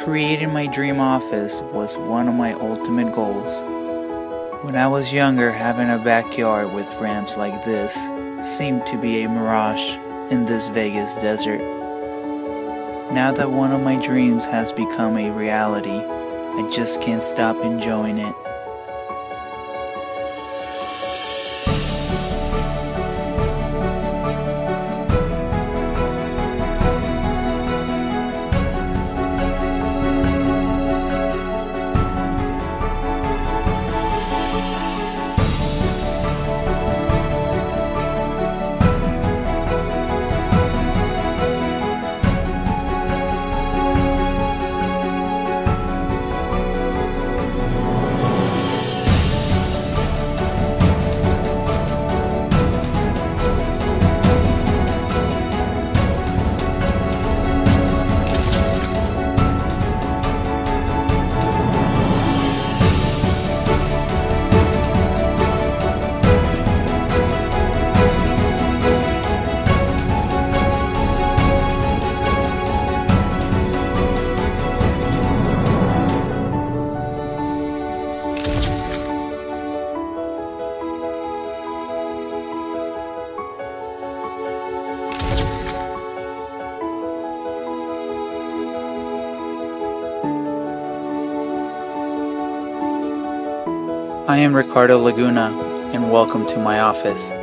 Creating my dream office was one of my ultimate goals. When I was younger, having a backyard with ramps like this seemed to be a mirage in this Vegas desert. Now that one of my dreams has become a reality, I just can't stop enjoying it. I am Ricardo Laguna, and welcome to my office.